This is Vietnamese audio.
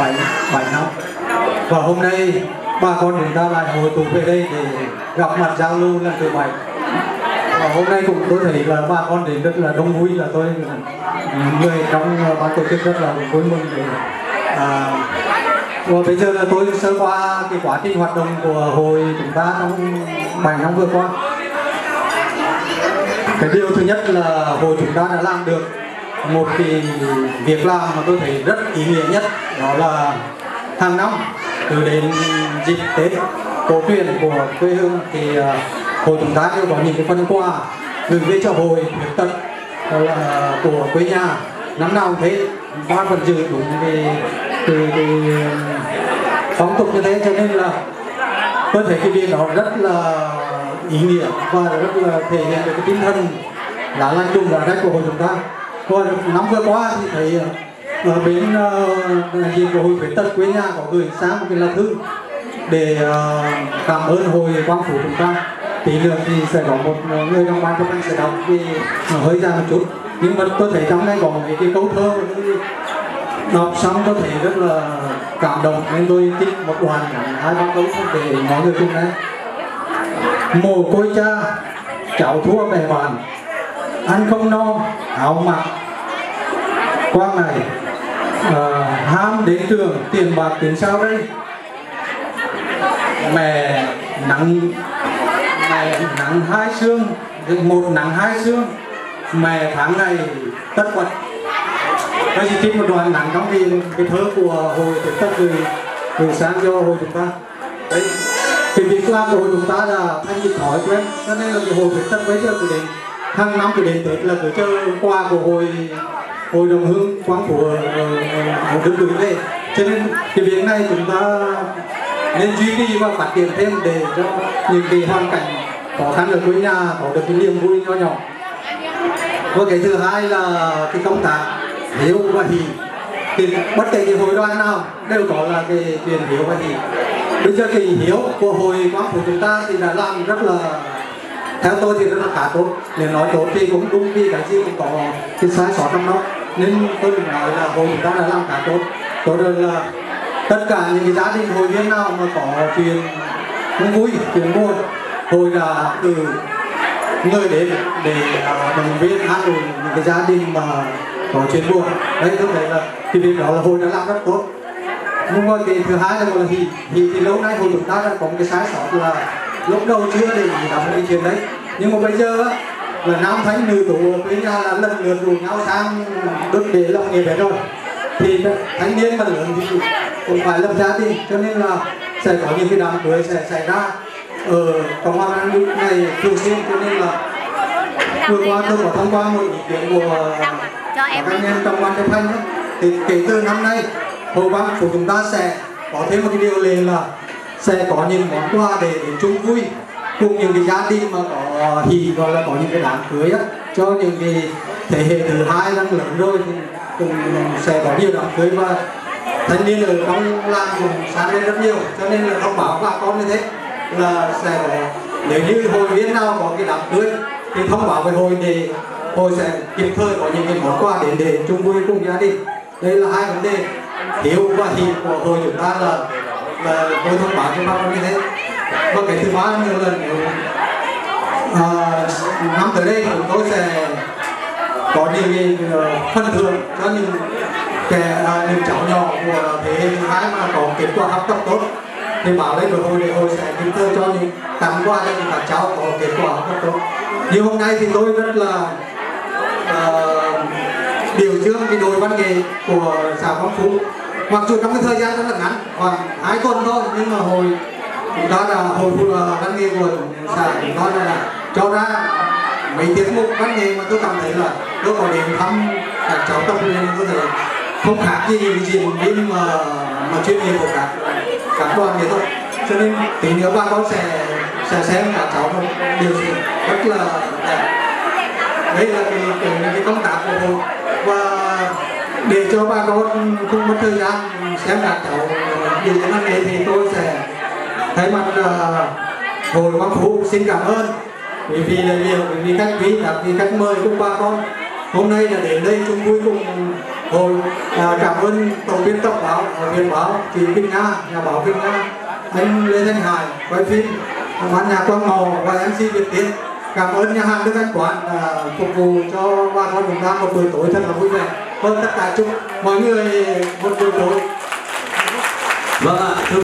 7 năm. Và hôm nay bà con chúng ta lại hội tụ về đây để gặp mặt giao lưu lần thứ 7. Và hôm nay cũng tôi thấy là bà con đến rất là đông vui, là tôi người trong ban tổ chức rất là vui mừng để và bây giờ là tôi sơ qua cái quá trình hoạt động của hội chúng ta trong 7 năm vừa qua. Cái điều thứ nhất là hội chúng ta đã làm được một cái việc làm mà tôi thấy rất ý nghĩa nhất, đó là hàng năm từ đến dịp Tết cổ truyền của quê hương thì hội chúng ta đều có những cái phần quà gửi về cho hội khuyết tật của quê nhà. Năm nào cũng thế, ban vẫn giữ đúng cái phong tục như thế, cho nên là tôi thấy cái việc đó rất là ý nghĩa và rất là thể hiện được cái tinh thần lá lành đùm lá rách của hội chúng ta. Và năm vừa qua thì thấy ở bên gì của hội khuyết tật quê nhà có gửi sang một cái lá thư để cảm ơn hội Quang Phú chúng ta. Tí nữa thì sẽ có một người trong ban chấp hành sẽ đọc vì nó hơi dài một chút, nhưng mà tôi thấy trong đây có mấy cái câu thơ đọc xong tôi thấy rất là cảm động, nên tôi trích một đoạn hai ba câu để mọi người cùng nghe. Mồ côi cha cháu thua bè bạn, ăn không no áo mặc qua ngày, ham đến trường tiền bạc tiền sao đây, mẹ nắng hai xương, một nắng hai xương, mẹ tháng ngày tất bật. Tôi chỉ trích một đoạn nắng trong cái thơ của hội khuyết tật gửi sang cho hội chúng ta. Đấy, cái việc làm của hội chúng ta là thành cái thói quen, cho nên là cái hội khuyết tật bây giờ cứ đến hàng năm cứ đến Tết là cứ chờ quà của hội đồng hương Quang Phú ở đơn gửi về. Cho nên cái việc này chúng ta nên duy trì và phát triển thêm để cho những cái hoàn cảnh khó khăn ở quê nhà có được cái niềm vui nho nhỏ. Và cái thứ hai là cái công tác hiếu và hỷ. Thì bất kể cái hội đoàn nào đều có là cái chuyện hiếu và hỷ. Bây giờ cái hiếu của hội Quang Phú chúng ta thì đã làm rất là, theo tôi thì rất là khá tốt. Nếu nói tốt thì cũng đúng, vì cái gì cũng có cái sai sót trong đó, nên tôi đừng nói là hội chúng ta đã làm khá tốt. Tốt rồi là tất cả những cái gia đình hội viên nào mà có chuyện không vui, chuyện buồn, hội đã từ người đến để động viên an ủi những cái gia đình mà có chuyện buồn. Đấy, tôi thấy là cái việc đó là hội đã làm rất tốt. Nhưng mà cái thứ hai là gọi là hỷ thì lâu nay hội chúng ta đã có một cái sai sót là lúc đầu chưa để ý đóng cái chuyện đấy, nhưng mà bây giờ là nam thanh nữ tú với nhà là lần lượt rủ nhau sang đốt để lòng nghề đấy rồi, thì thanh niên mà lớn thì cũng phải lập gia đình, cho nên là sẽ có những cái đám cưới sẽ xảy ra ở Cộng hòa An Đức này thường xuyên. Cho nên là vừa qua tôi có thông qua một ý kiến của các anh em trong ban chấp hành, thì kể từ năm nay hội Quang Phú chúng ta sẽ có thêm một cái điều lệ là sẽ có những món quà để đến chung vui cùng những cái gia đình mà có hỷ, gọi là có những cái đám cưới á, cho những cái thế hệ thứ hai đang lớn rồi thì cũng sẽ có nhiều đám cưới, và thanh niên ở trong làng cũng sang đây rất nhiều. Cho nên là thông báo bà con như thế là sẽ có, nếu như hội viên nào có cái đám cưới thì thông báo với hội để hội sẽ kịp thời có những cái món quà để chung vui cùng gia đình. Đây là hai vấn đề hiếu và hỷ của hội chúng ta là tôi thông báo cho bà con như thế. Và cái thứ ba nữa là năm tới đây chúng tôi sẽ có những phần thưởng cho những cháu nhỏ của thế hệ thứ hai mà có kết quả học tập tốt, thì bảo lên với hội để hội sẽ kịp thời cho những tặng quà cho những các cháu có kết quả học tập tốt. Như hôm nay thì tôi rất là biểu dương cái đội văn nghệ của xã Quang Phú. Mặc dù trong cái thời gian rất là ngắn, khoảng 2 tuần thôi, nhưng mà hội chúng ta là hội văn nghệ của xã chúng ta là cho ra mấy tiết mục văn nghệ mà tôi cảm thấy là tôi có đến thăm các cháu tập luyện, có thể không khác gì những diễn viên mà chuyên nghiệp của các đoàn nghệ thuật. Cho nên tí nữa bà con sẽ xem các cháu điều diễn rất là đẹp. Đây là cái công tác của hội, và để cho bà con không mất thời gian xem các cháu điều diễn văn nghệ thì tôi sẽ thay mặt hội Quang Phú xin cảm ơn vì đại biểu, vì khách quý, các vị khách mời cùng bà con hôm nay là đến đây chung vui cùng Hồi cảm ơn tổng biên tập báo Việt báo chị Kinh Nga, nhà báo Kinh Nga, anh Lê Thanh Hải quay phim, ban nhạc Quang Màu và MC Việt Tiến. Cảm ơn nhà hàng Đức Anh Quán phục vụ cho bà con chúng ta một buổi tối thật là vui vẻ. Vâng, tất cả chúc mọi người một buổi tối. Vâng ạ.